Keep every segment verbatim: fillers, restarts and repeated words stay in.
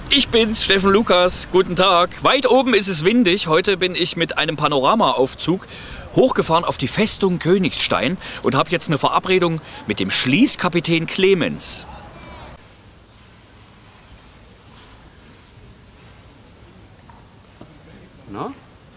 Ich bin's, Steffen Lukas. Guten Tag. Weit oben ist es windig. Heute bin ich mit einem Panoramaaufzug hochgefahren auf die Festung Königstein und habe jetzt eine Verabredung mit dem Schließkapitän Clemens. Na?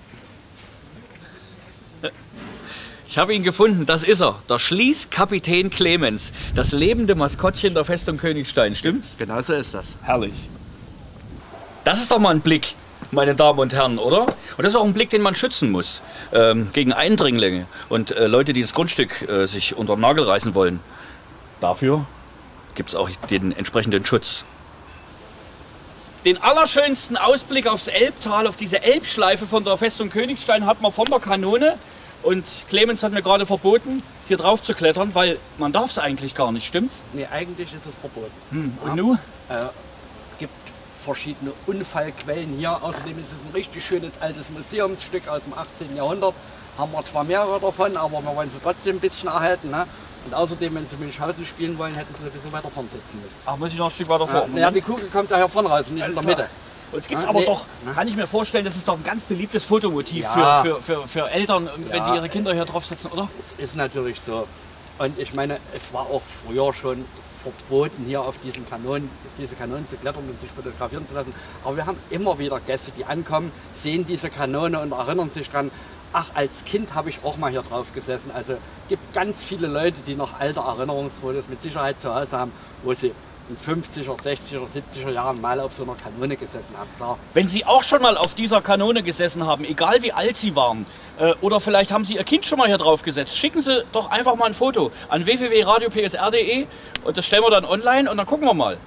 Ich habe ihn gefunden, das ist er, der Schließkapitän Clemens, das lebende Maskottchen der Festung Königstein, stimmt's? Genau so ist das. Herrlich. Das ist doch mal ein Blick, meine Damen und Herren, oder? Und das ist auch ein Blick, den man schützen muss, ähm, gegen Eindringlinge und äh, Leute, die das Grundstück äh, sich unter den Nagel reißen wollen. Dafür gibt's auch den entsprechenden Schutz. Den allerschönsten Ausblick aufs Elbtal, auf diese Elbschleife von der Festung Königstein hat man von der Kanone. Und Clemens hat mir gerade verboten, hier drauf zu klettern, weil man darf es eigentlich gar nicht, stimmt's? Nee, eigentlich ist es verboten. Hm. Und ja. nun? Äh, gibt verschiedene Unfallquellen hier. Außerdem ist es ein richtig schönes altes Museumsstück aus dem achtzehnten Jahrhundert. Haben wir zwar mehrere davon, aber wir wollen sie trotzdem ein bisschen erhalten. Ne? Und außerdem, wenn Sie Münchhausen spielen wollen, hätten Sie ein bisschen weiter vorn sitzen müssen. Ach, muss ich noch ein Stück weiter vor? Ja, ja, die Kugel kommt da hier vorne raus, nicht in der Mitte. Und es gibt Ja, aber nee. doch, kann ich mir vorstellen, das ist doch ein ganz beliebtes Fotomotiv Ja. für, für, für, für Eltern, wenn Ja. die ihre Kinder hier draufsetzen, oder? Ist natürlich so. Und ich meine, es war auch früher schon verboten, hier auf diesen Kanonen, auf diese Kanonen zu klettern und sich fotografieren zu lassen. Aber wir haben immer wieder Gäste, die ankommen, sehen diese Kanone und erinnern sich dran, ach, als Kind habe ich auch mal hier drauf gesessen. Also es gibt ganz viele Leute, die noch alte Erinnerungsfotos mit Sicherheit zu Hause haben, wo sie in fünfziger, sechziger, siebziger Jahren mal auf so einer Kanone gesessen haben, klar. Wenn Sie auch schon mal auf dieser Kanone gesessen haben, egal wie alt Sie waren, äh, oder vielleicht haben Sie Ihr Kind schon mal hier drauf gesetzt, schicken Sie doch einfach mal ein Foto an w w w punkt radio p s r punkt d e und das stellen wir dann online und dann gucken wir mal.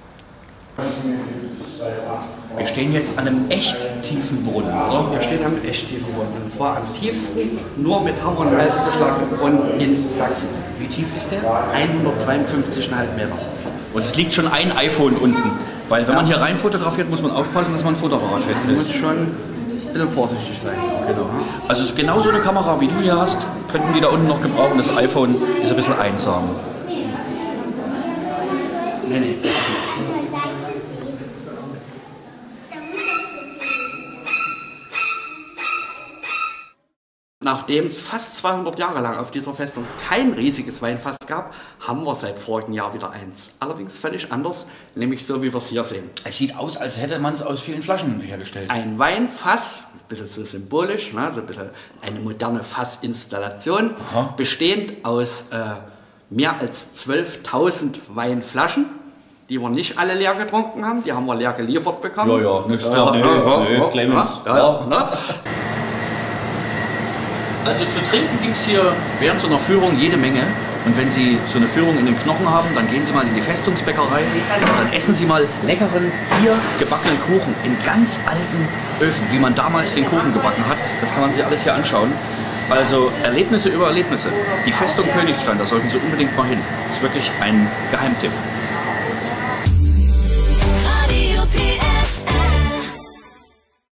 Wir stehen jetzt an einem echt tiefen Brunnen, oder? Wir stehen am echt tiefen Brunnen. Und zwar am tiefsten, nur mit Hammer und Meißel geschlagenen Brunnen in Sachsen. Wie tief ist der? hundertzweiundfünfzig Komma fünf Meter. Und es liegt schon ein iPhone unten. Weil wenn man hier rein fotografiert, muss man aufpassen, dass man ein Fotoapparat Man festhält. muss schon ein bisschen vorsichtig sein. Genau. Also genau so eine Kamera, wie du hier hast, könnten die da unten noch gebrauchen. Das iPhone ist ein bisschen einsam. Nee, nee. Nachdem es fast zweihundert Jahre lang auf dieser Festung kein riesiges Weinfass gab, haben wir seit vorigen Jahr wieder eins. Allerdings völlig anders, nämlich so wie wir es hier sehen. Es sieht aus, als hätte man es aus vielen Flaschen hergestellt. Ein Weinfass, ein bisschen so symbolisch, ne, so ein bisschen eine moderne Fassinstallation, Aha. bestehend aus äh, mehr als zwölftausend Weinflaschen, die wir nicht alle leer getrunken haben, die haben wir leer geliefert bekommen. Ja, ja, nichts Ja, da. ja, Nö, ja, nö, ja, Clemens. ja, ja, ne? Also zu trinken gibt es hier während so einer Führung jede Menge. Und wenn Sie so eine Führung in den Knochen haben, dann gehen Sie mal in die Festungsbäckerei und dann essen Sie mal leckeren, hier gebackenen Kuchen in ganz alten Öfen, wie man damals den Kuchen gebacken hat. Das kann man sich alles hier anschauen. Also Erlebnisse über Erlebnisse. Die Festung Königstein, da sollten Sie unbedingt mal hin. Das ist wirklich ein Geheimtipp.